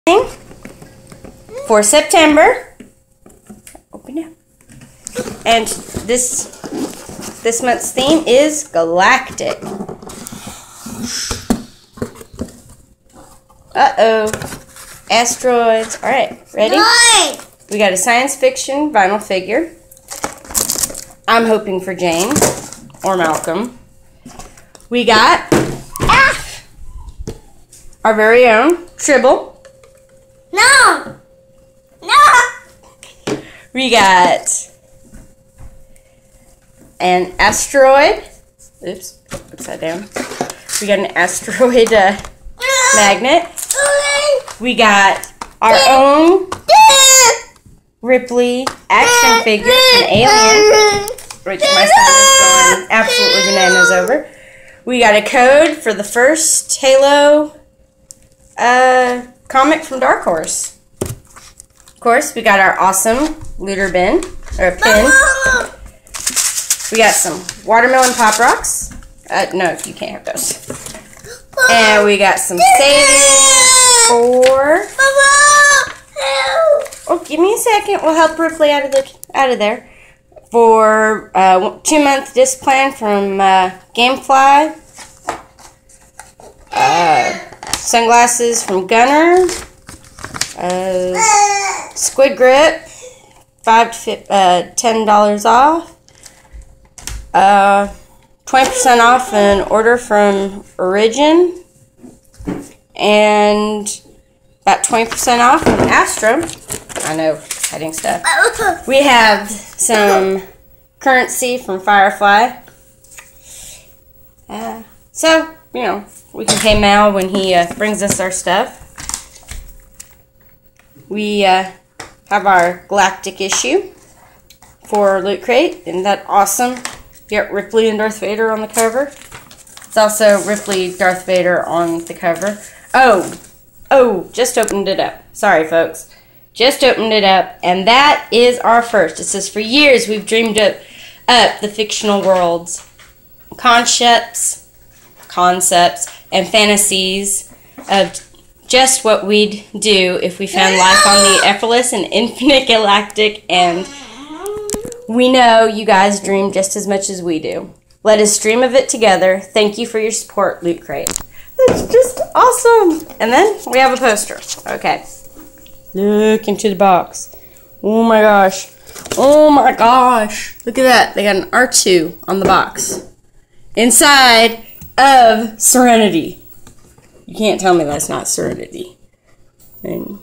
for September. Open it. And this month's theme is Galactic. Uh-oh. Asteroids. Alright, ready? We got a science fiction vinyl figure. I'm hoping for Jane or Malcolm. We got our very own Tribble. No! No! We got an asteroid. Oops, upside down. We got an asteroid magnet. We got our own Ripley action figure, an alien, which my son is going absolutely bananas over. We got a code for the first Halo comic from Dark Horse. Of course, we got our awesome looter bin, or pin. We got some watermelon pop rocks. No, you can't have those. And we got some savings for... Oh, give me a second. We'll help Ripley out of there. For 2-month disc plan from Gamefly. Sunglasses from Gunner. Squid Grip. $5 to $10 off. 20% off an order from Origin. And about 20% off from Astro. I know, hiding stuff. We have some currency from Firefly. So, you know, we can pay Mal when he brings us our stuff. We have our Galactic issue for Loot Crate. Isn't that awesome? We got Ripley and Darth Vader on the cover. It's also Ripley, Darth Vader on the cover. Oh, just opened it up. Sorry, folks. Just opened it up, and that is our first. It says, for years we've dreamed up the fictional worlds, concepts, and fantasies of just what we'd do if we found life on the effortless and infinite galactic, and we know you guys dream just as much as we do. Let us dream of it together. Thank you for your support, Loot Crate. That's just awesome. And then we have a poster. Okay. Look into the box. Oh my gosh. Oh my gosh. Look at that. They got an R2 on the box. Inside of Serenity. You can't tell me that's not Serenity. And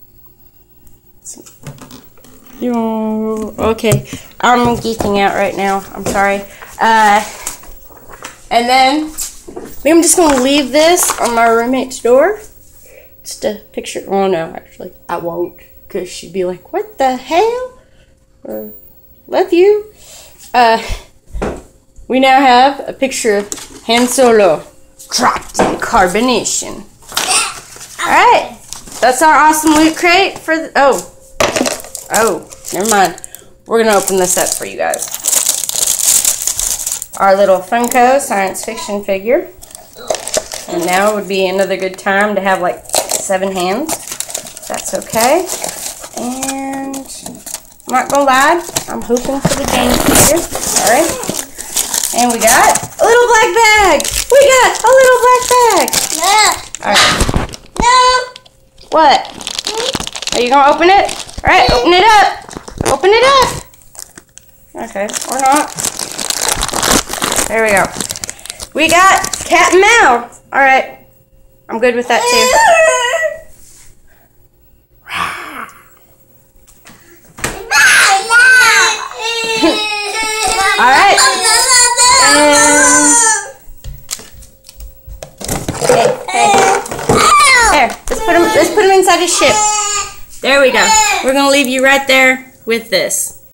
okay. I'm geeking out right now. I'm sorry. And then I think I'm just going to leave this on my roommate's door. Just a picture. Oh, no, actually, I won't. Because she'd be like, what the hell? Love you. We now have a picture of Han Solo trapped in carbonation. Alright. That's our awesome Loot Crate for the... Oh, never mind. We're going to open this up for you guys. Our little Funko science fiction figure. And now would be another good time to have like 7 hands. That's okay. And I'm not gonna lie, I'm hoping for the Jane figure. Alright. And we got a little black bag. We got a little black bag. No. Alright. No. What? Are you gonna open it? Alright, open it up. Open it up. Okay, or not. There we go. We got Cat and Mouse. Alright. I'm good with that too. Alright. Hey. There. Let's put him inside his ship. There we go. We're gonna leave you right there with this.